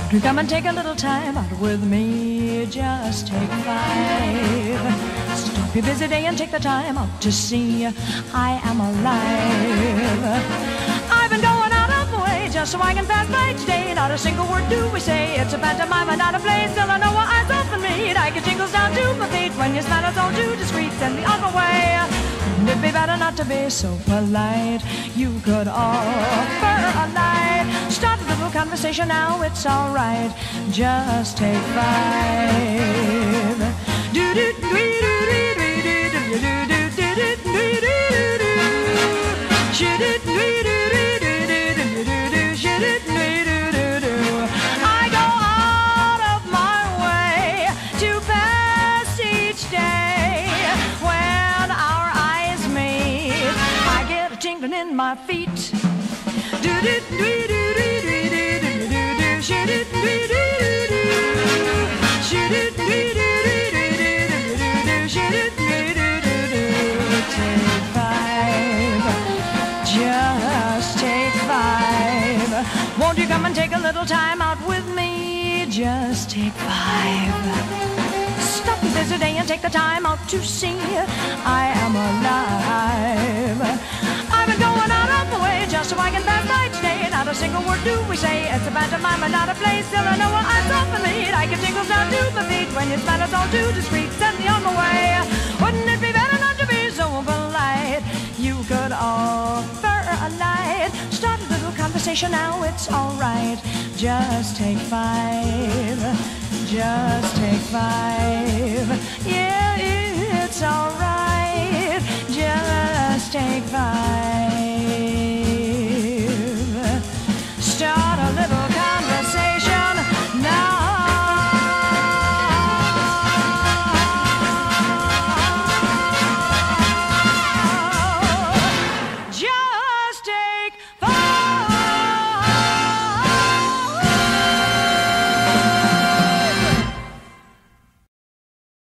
Do come and take a little time out with me, just take 5. Stop your busy day and take the time out to see I am alive. I've been going out of the way just so I can pass by each day. Not a single word do we say, it's a pantomime and not a play. Still I know our eyes often meet, I get tingles down to my feet. When you smile it's all too discreet, send me on my way. Wouldn't it be better not to be so polite? You could offer a light. Start a little conversation now, it's alright. Just take 5. Do do do do do do do do do do do do do. Should it do do do do do do do. Should it do do do do. I go out of my way to pass each day. When our eyes meet, I get a tingling in my feet. Do do do do do do do do do do. Should it do do do do. Should it do do do do do do do. Should it do do do do. Take 5. Just take 5. Won't you come and take a little time out with me? Just take 5. Stop and visit day and take the time out to see I am alive. I've been going out of the way just so I can pass by each day. Not a single word do we say, it's a pantomime and not a play. Still I know our eyes often meet, I get tingles down to my feet. When you smile it's all too discreet, send me on my way. Wouldn't it be better not to be so polite? You could offer a light. Start a little conversation now, it's alright. Just take 5. Just take 5. Yeah, it's alright. Just take 5.